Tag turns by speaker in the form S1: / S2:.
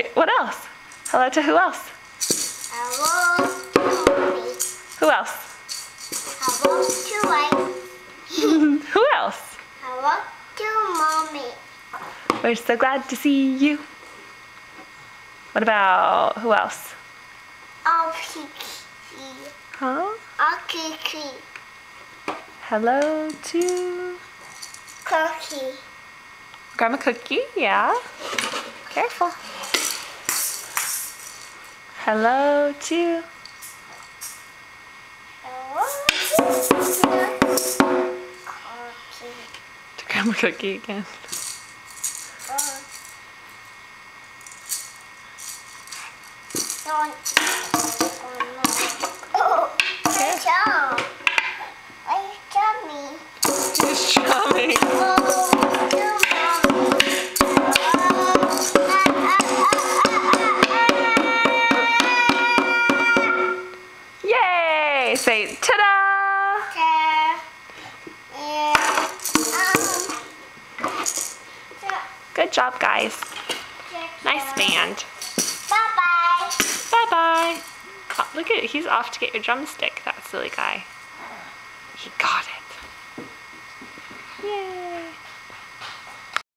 S1: Wait, what else? Hello to who else?
S2: Hello to mommy.
S1: Who else?
S2: Hello to Wiley.
S1: Who else?
S2: Hello to mommy.
S1: We're so glad to see you. What about who else?
S2: Oh, Kiki.
S1: Huh?
S2: Oh, Kiki.
S1: Hello to
S2: Cookie.
S1: Grandma Cookie, yeah. Careful. Hello to
S2: Hello Cookie.
S1: Grandma Cookie again.
S2: Oh, good job. Why me?
S1: He's charming. Yay! Say ta-da! Good job, guys. Nice band.
S2: Bye-bye.
S1: Bye-bye. Oh, look at it. He's off to get your drumstick, that silly guy. He got it. Yay.